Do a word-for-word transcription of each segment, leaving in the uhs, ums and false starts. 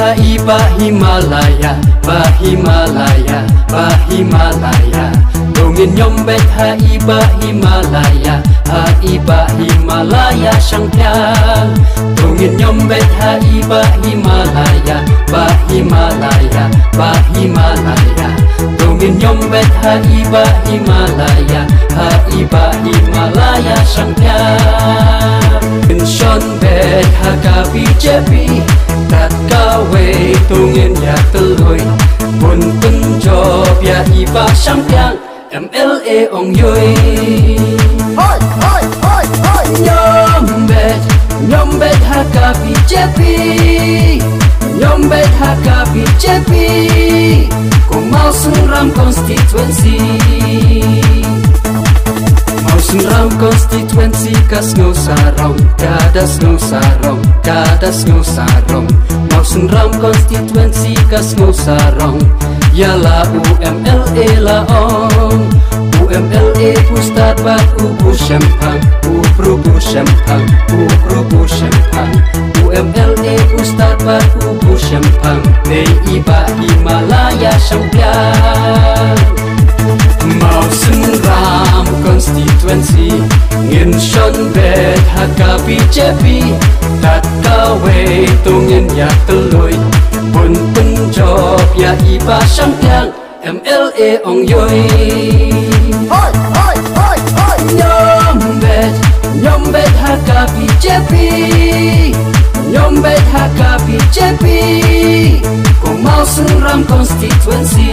hai ba Himalaya, ba Himalaya, ba Himalaya. Dongin nyom bet hai ba Himalaya, hai ba Himalaya sang piang. Dongin nyom bet hai ba Himalaya, ba Himalaya, ba Himalaya. Dongin nyom bet hai ba Himalaya, hai ba Himalaya sang piang. Son bet haka B J P tat kawe tungin ya teloi pun penjob ya iba sang piang M L A ong yoi. Hoi hoi hoi hoi nyom bet nyom bet haka B J P nyom bet haka B J P ko mau sunram konstituensi Sunram konstituensi kas ngau sarong, kadas ngau sarong, kadas ngau sarong. Mau sunram konstituensi kas ngau sarong, yalah U M L A la ong. U M L A pustad bat ubu sempang, ubrubu sempang, ubrubu sempang. U M L A pustad bat ubu sempang, nei iba Himalaya sempiang. Mau sunram konstituensi ngin son bet haka B J P tat kawe tungin ya teloi pun penjob ya iba sang piang M L A ong yoi. Hoi hoi hoi hoi nyom bet nyom bet haka B J P nyom bet haka B J P ko mau sunram konstituensi.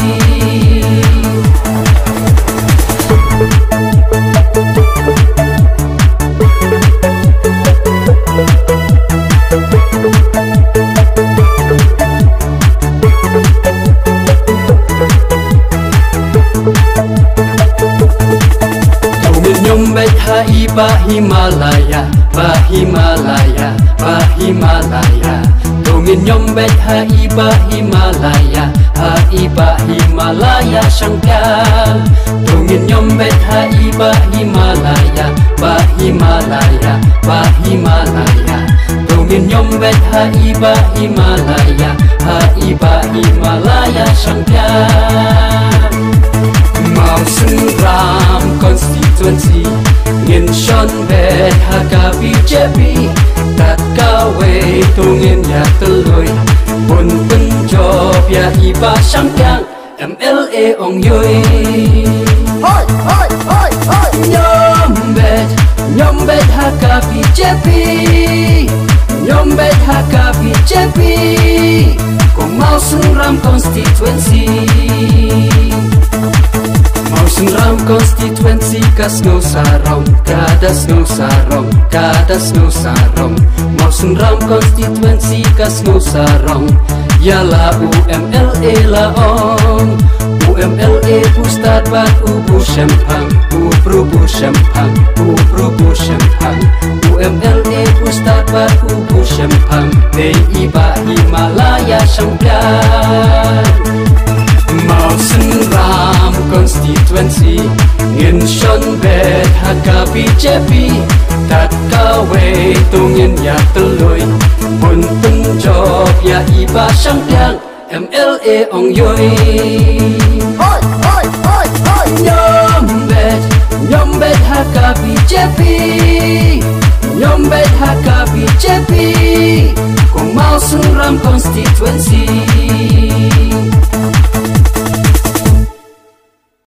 Nyom bet hai ba Himalaya, ba Himalaya, ba Himalaya. Dongin nyom bet hai ba Himalaya, hai ba Himalaya sang piang. Dongin nyom bet hai ba Himalaya, ba Himalaya, ba Himalaya. Dongin nyom bet hai ba Himalaya, hai ba Himalaya sang piang. Mau sunram konstituensi ngin son bet haka B J P tat kawe tungin ya teloi pun penjob ya iba sang piang M L A ong yoi. Hoi hoi hoi hoi nyom bet nyom bet haka B J P nyom bet haka B J P ko mau sunram konstituensi. Mau sunram konstituensi kas ngau sarong, kadas ngau sarong, kadas ngau sarong. Mau sunram konstituensi kas ngau sarong, yalah U M L A la ong. U M L A pustad bat ubu sempang, ubrubu sempang, ubrubu sempang. U M L A pustad bat ubu sempang, nei iba Himalaya sempiang. Mau sunram konstituensi ngin son bet haka B J P tat kawe tungin ya teloi pun penjob ya iba sang piang M L A ong yoi. Hoi hoi hoi hoi nyom bet nyom bet haka B J P nyom bet haka B J P ko mau sunram konstituensi.